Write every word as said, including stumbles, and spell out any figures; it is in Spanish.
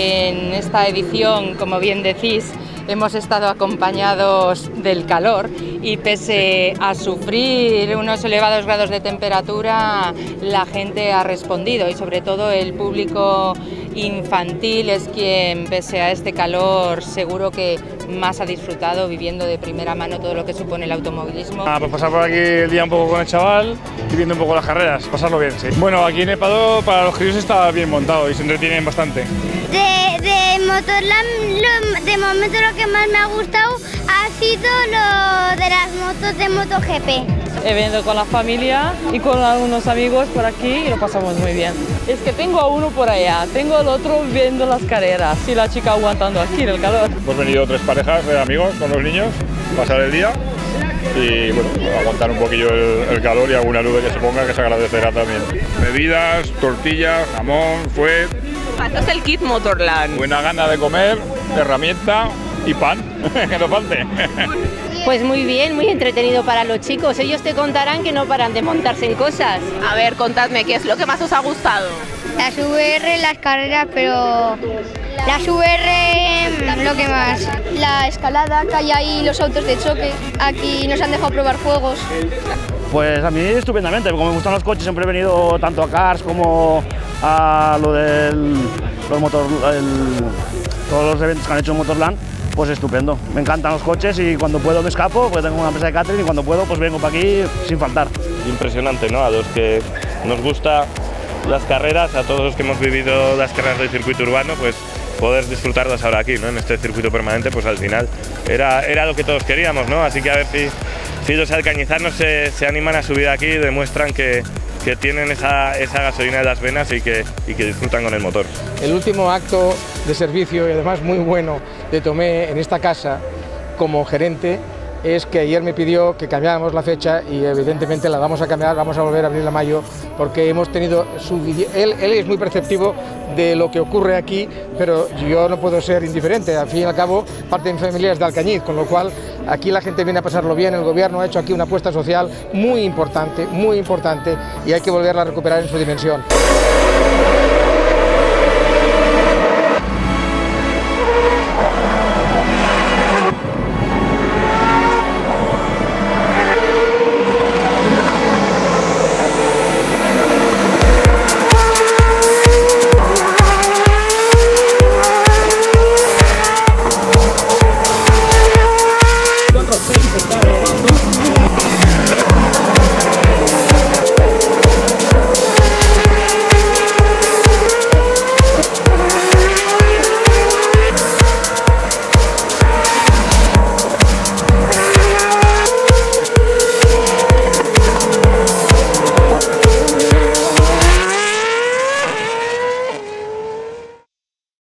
En esta edición, como bien decís, hemos estado acompañados del calor y pese a sufrir unos elevados grados de temperatura, la gente ha respondido y sobre todo el público infantil es quien, pese a este calor, seguro que más ha disfrutado viviendo de primera mano todo lo que supone el automovilismo. Ah, pues pasar por aquí el día un poco con el chaval y viendo un poco las carreras, pasarlo bien, sí. Bueno, aquí en Epado para los críos está bien montado y se entretienen bastante. De, de Motorland, lo, de momento lo que más me ha gustado ha sido lo de las motos de MotoGP. He venido con la familia y con algunos amigos por aquí y lo pasamos muy bien. Es que tengo a uno por allá, tengo al otro viendo las carreras y la chica aguantando aquí en el calor. Hemos venido tres parejas de amigos con los niños, pasar el día y bueno, aguantar un poquillo el, el calor y alguna nube que se ponga, que se agradecerá también. Bebidas, tortillas, jamón, fuet. Esto es el kit Motorland. Buena gana de comer, herramienta y pan, que no falte. Pues muy bien, muy entretenido para los chicos. Ellos te contarán que no paran de montarse en cosas. A ver, contadme, ¿qué es lo que más os ha gustado? Las V R, las carreras, pero las V R lo que más. La escalada, que hay ahí los autos de choque. Aquí nos han dejado probar juegos. Pues a mí estupendamente, como me gustan los coches, siempre he venido tanto a Cars como a lo del los motor, el, todos los eventos que han hecho en Motorland. Pues estupendo, me encantan los coches y cuando puedo me escapo, porque tengo una empresa de catering y cuando puedo pues vengo para aquí sin faltar. Impresionante, ¿no? A los que nos gusta las carreras, a todos los que hemos vivido las carreras del circuito urbano, pues poder disfrutarlas ahora aquí, ¿no? En este circuito permanente, pues al final era, era lo que todos queríamos, ¿no? Así que a ver si, si los alcañizanos se, se animan a subir aquí y demuestran que, que tienen esa, esa gasolina de las venas y que, y que disfrutan con el motor. El último acto de servicio y además muy bueno de Tomé en esta casa como gerente es que ayer me pidió que cambiáramos la fecha y evidentemente la vamos a cambiar, vamos a volver a abrir a mayo porque hemos tenido su, él, él es muy perceptivo de lo que ocurre aquí, pero yo no puedo ser indiferente, al fin y al cabo parte de mi familia es de Alcañiz, con lo cual aquí la gente viene a pasarlo bien, el gobierno ha hecho aquí una apuesta social muy importante, muy importante y hay que volverla a recuperar en su dimensión.